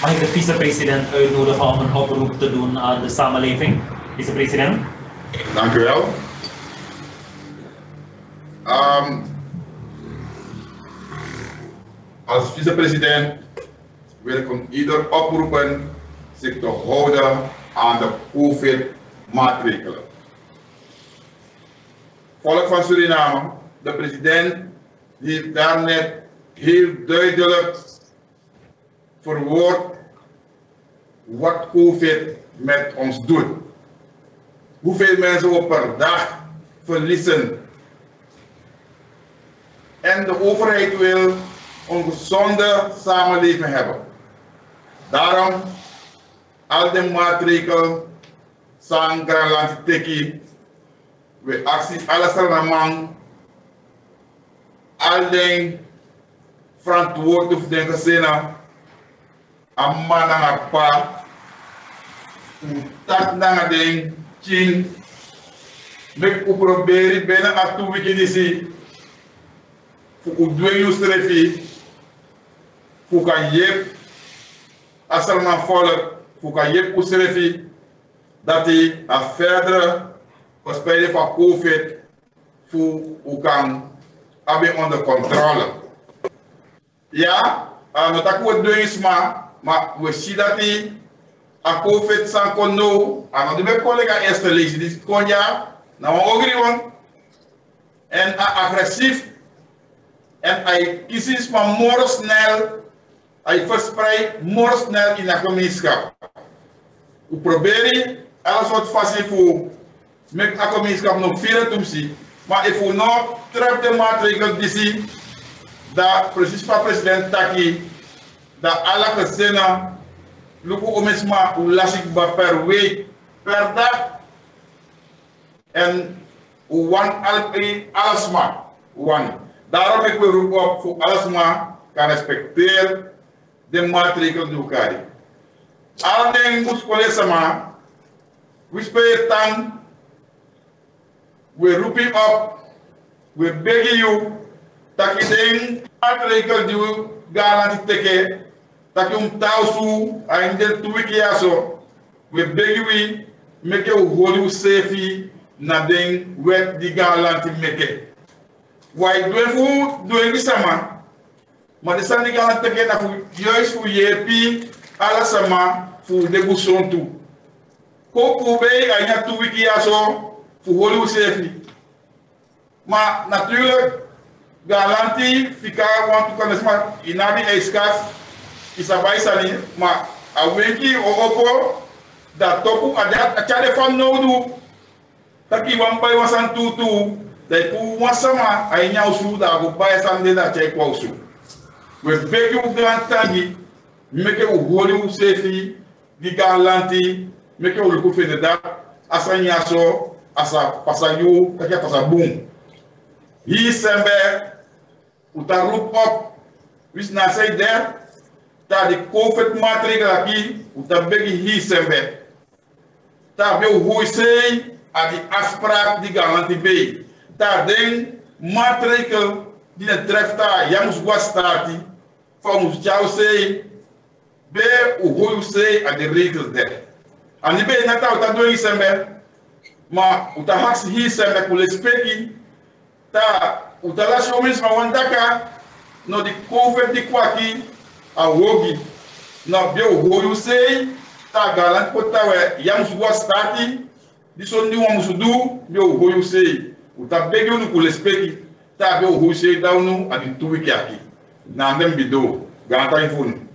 Mag ik de vicepresident uitnodigen om een oproep te doen aan de samenleving? Vicepresident. Dank u wel. Als vicepresident wil ik ieder oproepen zich te houden aan de COVID-maatregelen. Volk van Suriname, de president heeft daarnet heel duidelijk verwoord wat COVID met ons doet. Hoeveel mensen we per dag verliezen. En de overheid wil een gezonde samenleving hebben. Daarom al de maatregelen zijn Granland teki. We acties alles aan al die verantwoordelijk voor de gezinnen. Een man en een pa. Dat naar de chin. We proberen bijna aan toe weken voor doen je strefi. Voor kan je als er een volk voor kan je strefi dat hij een verdere verspreiding van COVID voor u kan hebben onder controle. Ja, dat wordt doen maar we zien dat hij a COVID san kon no, aan de collega eerste lezen die kon ja, nou ook gewoon en agressief en hij kiest maar more snel, hij verspreidt more snel in de gemeenschap. We proberen alles wat vast voor met de gemeenschap nog veel te zien, maar if we nog trap de maatregelen die zien, dat precies van president Taki, dat alle gezinnen luku omesma ulasik ba per week, per dag. En wan alasma. Daarom ik wil roepen op voor alasma kan respecteren de maatregelen die elkaar. Alle dingen moet collega we spelen tang. We roepen op. We beg you. Dat je de maatregelen die we garantie teken. Dat je tausu en de 2 keer zo. We beg we make you holy safe na den wet die garantie make. Why doen we sama? Maar de zijn die garantie teken na voor juist voor je alles sama voor de buson toe. Koop bij en ja 2 keer zo voor holy safe. Maar natuurlijk garantie fika want to kan maar inadi ijskast is a baisani maar a wenki opo dat topu adat achade van nodu taki wampai wasan tutu dai pu wasama ai nyau su da go baisan de da chai kwausu we beg you grand tangi make you holy safe di garanti make you look for the da asanya so asa pasayu kaka pasabum hi sembe uta roep op wis na say there dat de COVID maatregelen aqui uta begi hi sembe ta be hoe say a die afspraak die garantie bij ta den maatregel die het treft daar jams was stati van ons jou say be hoe say a de regels there en die be na ta uta doen sembe maar uta haks hi sembe kule speki ta utalashi homens ma wandaka no di COVID di kwaki a wogi na bio hoyu sei ta galant potawe yam suwa stati di son ni wamusu du bio hoyu sei utabegi unu kulespeki ta bio hoyu sei daunu adi tuwiki aki na ndem bido ganta infunu